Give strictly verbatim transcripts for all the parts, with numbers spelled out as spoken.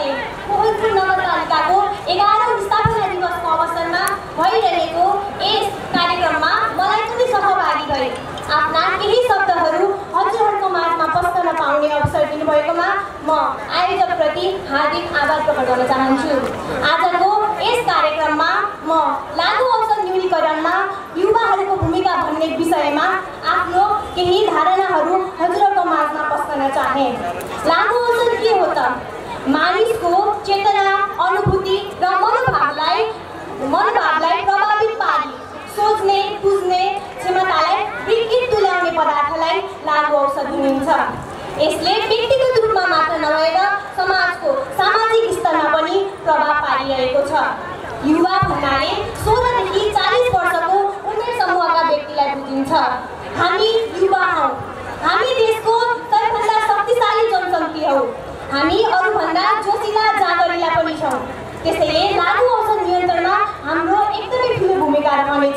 कोहलपुर नगरपालिकाको एघारौं स्थापना दिवसको अवसरमा भइरहेको यस कार्यक्रममा मलाई पनि सहभागी भए आफ्ना केही शब्दहरू हजुरहरूको माझमा प्रस्तुत पाउने अवसर दिनुभएकोमा म आयोजकप्रति हार्दिक आभार प्रकट गर्न चाहन्छु। आजको यस कार्यक्रममा म लागु औषध न्यूनीकरणमा युवाहरूको भूमिका भन्ने विषयमा आफ्नो केही धारणाहरू हजुरहरूको माझमा प्रस्तुत चाहे। लागु औषध के हो त? मानिसको चेतना, अनुभूति र मनोभावलाई मनोभावलाई प्रभावित पारी सोच्ने, बुझ्ने क्षमतालाई विकृत तुल्याउने पदार्थलाई लागु औषध भनिन्छ। यसले व्यक्तिगत रूपमा मात्र नभएर समाजको सामाजिक स्तरमा पनि प्रभाव पारिरहेको छ। युवा भन्नाले सोह्रदेखि चालीस वर्षको उमेर समूहका व्यक्तिलाई बुझिन्छ। हामी युवा हौँ। हामी देशको सबैभन्दा शक्तिशाली जनशक्ति हौँ। हामी अरूभन्दा जोसिला जागरिला पनि छौँ। त्यसैले लागु औषध नियन्त्रणमा हाम्रो एकदमै ठुलो भूमिका रहनेछ।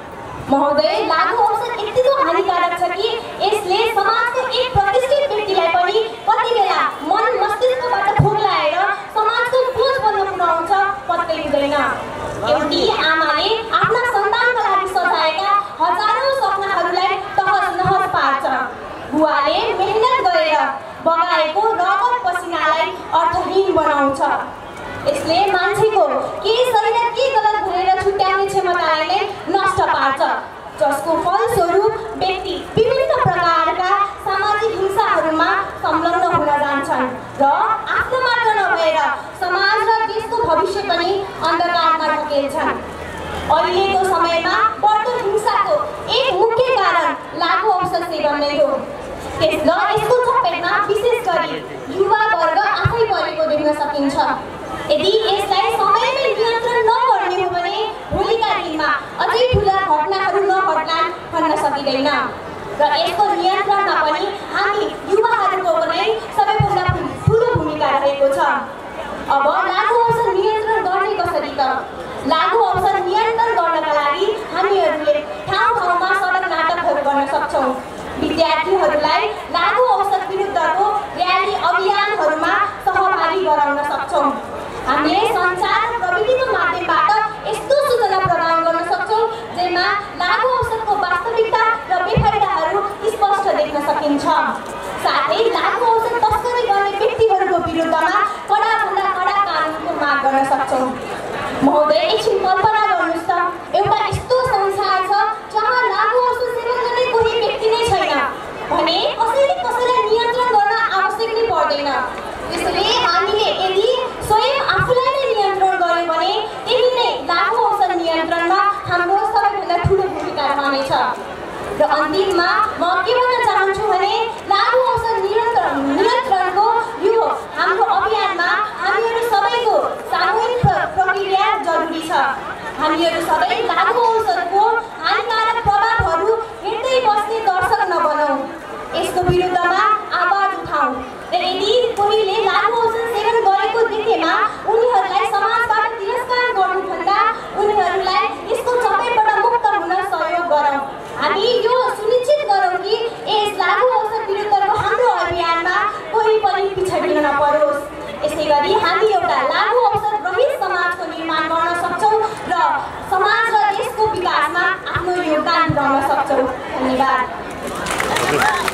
महोदय, लागु औषध यतिको हानिकारक छ कि यसले समाजको एक प्रतिष्ठित व्यक्तिलाई पनि कति बेला मन मस्तिष्कबाट फोग्लाएर समाजको बोझ बन्न पुर्याउँछ पत्तै हुँदैन। एउटी आमाले आफ्ना सन्तानका लागि सजाएका हजारौं सपनाहरूलाई तहस नहस पार्छ। बुवाले मेहनत गरेर बगाएको रगत पसिनालाई अर्थहीन बनाउँछ। यसले मान्छेको के सही र के गलत भनेर छुट्याउने क्षमतालाई नै नष्ट पार्छ, जसको फलस्वरूप व्यक्ति विभिन्न प्रकारका सामाजिक हिंसाहरूमा संलग्न हुन जान्छन् र आफ्नो मात्र नभएर समाज र देशको भविष्य पनि अन्धकारमा धकेल्छन्। अहिलेको समयमा बढ्दो हिंसाको एक मुख्य कारण लागु औषध सेवन नै हो। त्यस र यसको चपेटमा विशेष गरी युवा वर्ग आफै परेको देख्न सकिन्छ। यदि यसलाई समयमै नियन्त्रण नगर्ने हो भने भोलिका दिनमा अझै ठुला घटनाहरू नघट्लान् भन्न सकिँदैन र यसको नियन्त्रणमा पनि हामी युवाहरूको नै सबैभन्दा ठुलो भूमिका रहेको छ। अब लागु औषध नियन्त्रण गर्ने कसरी त? लागु औषध नियन्त्रण गर्नका लागि हामीहरूले ठाउँ ठाउँमा सडक नाटकहरू गर्न सक्छौँ। विद्यार्थीहरूलाई लागु औषध विरुद्धको र्याली अभियानहरूमा सहभागी गराउन सक्छौँ। हामीले सञ्चार र प्रविधिको माध्यमबाट यस्तो सूचना प्रदान गर्न सक्छौँ जेमा लागु औषधको वास्तविकता र बेफाइदाहरू स्पष्ट देख्न सकिन्छ। साथै लागु औषध तस्करी गर्ने व्यक्तिहरूको विरुद्धमा कडाभन्दा कडा कानुनको माग गर्न सक्छौँ। महोदय, एकछिन कल्पना गर्नुहोस् त, एउटा यस्तो संसार छ जहाँ लागु औषध सेवन गर्ने कोही व्यक्ति नै छैन भने कसैले कसैलाई नियन्त्रण गर्न आवश्यक नै पर्दैन। त्यसैले हामीले यदि स्वयं आफूलाई नै नियन्त्रण गर्यो भने यही नै लागु औषध नियन्त्रणमा हाम्रो सबैभन्दा ठुलो भूमिका रहनेछ। र अन्तिममा म के भन्न चाहन्छु भने लागु औषध नियन्त्रण नियन्त्रणको यो हाम्रो अभियानमा हामीहरू सबैको सामूहिक प्रक्रिया जरुरी छ। हामीहरू सबै लागु औषधको हानिकारक प्रभावहरू हेर्दै बस्ने दर्शक नबनौँ। यसको विरुद्धमा आवाज उठाउँ र यदि कोहीले लागु औषध सेवन गरेको देखेमा उनीहरूलाई समाजबाट तिरस्कार गर्नुभन्दा उनीहरूलाई यसको चपेटबाट मुक्त हुन सहयोग गरौँ। हामी यो सुनिश्चित गरौँ कि यस लागु औषध विरुद्धको हाम्रो अभियानमा कोही पनि पिछडिन नपरोस्। यसै गरी हामी एउटा लागु औषध रहित समाजको निर्माण गर्न सक्छौँ र समाज र देशको विकासमा आफ्नो योगदान पुर्याउन सक्छौँ। धन्यवाद।